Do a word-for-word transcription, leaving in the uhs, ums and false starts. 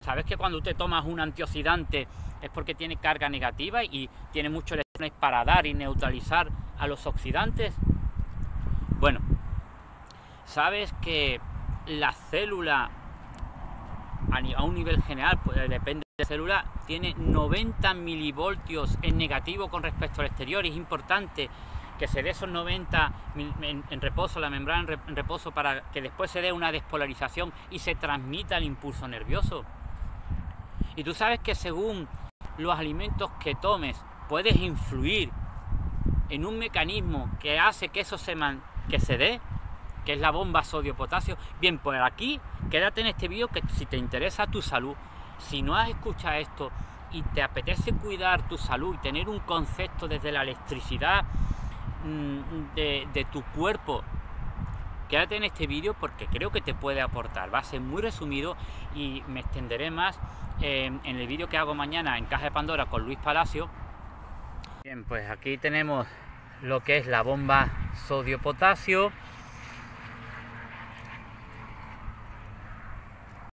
¿Sabes que cuando te tomas un antioxidante es porque tiene carga negativa y tiene muchos electrones para dar y neutralizar a los oxidantes? Bueno, ¿sabes que la célula a un nivel general, pues depende de la célula, tiene noventa milivoltios en negativo con respecto al exterior? Es importante que se dé esos noventa en, en reposo, la membrana en reposo, para que después se dé una despolarización y se transmita el impulso nervioso. Y tú sabes que según los alimentos que tomes puedes influir en un mecanismo que hace que eso se, man, que se dé, que es la bomba sodio-potasio. Bien, pues aquí quédate en este vídeo, que si te interesa tu salud, si no has escuchado esto y te apetece cuidar tu salud y tener un concepto desde la electricidad de, de tu cuerpo, quédate en este vídeo porque creo que te puede aportar. Va a ser muy resumido y me extenderé más eh, en el vídeo que hago mañana en Caja de Pandora con Luis Palacio. Bien, pues aquí tenemos lo que es la bomba sodio-potasio.